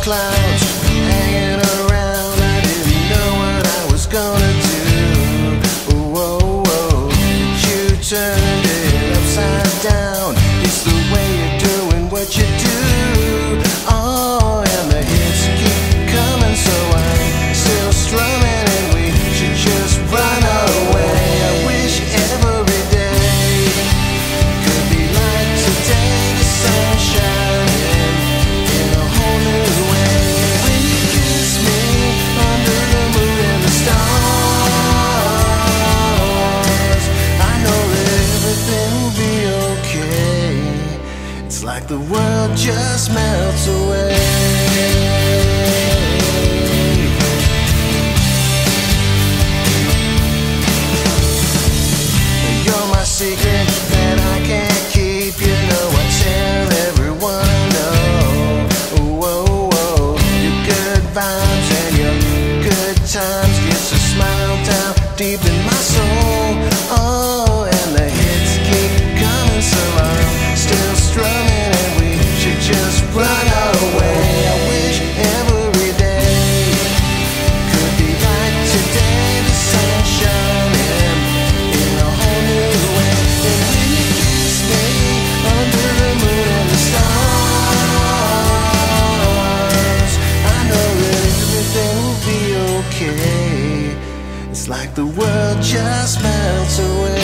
clouds hanging around. I didn't know what I was gonna do. Whoa, whoa, you turned it upside down. It's the way you're doing what you do. Oh, and the hits keep coming, so I'm still strumming, and we should just run away. I wish every day could be like today. The sun shining in a whole new way. When you kiss me under the moon and the stars, I know that everything will be okay. It's like the world just melts away. You're my secret that I can't keep. You know I tell everyone I know. Whoa, whoa, your good vibes and your good times gets a smile down deep in my soul. Oh, and the hits keep coming, so I'm still strumming, and we should just run away. I wish every day could be like today. The sun shining in a whole new way. And when you kiss me under the moon and the stars, I know that everything will be okay. It's like the world just melts away.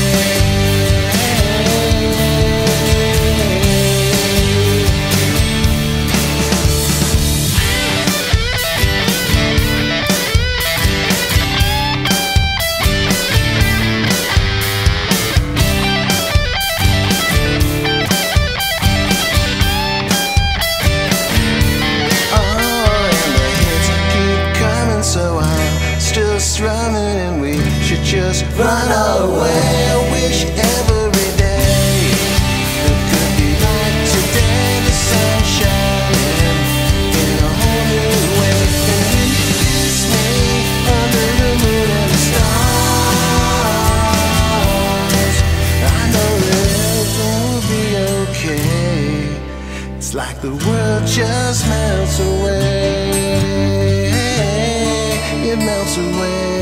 Strumming, and we should just run away. I wish every day could be like today. The sun shining in a whole new way. And when you kiss me under the moon and the stars, I know that everything will be okay. It's like the world just melts away. It melts away.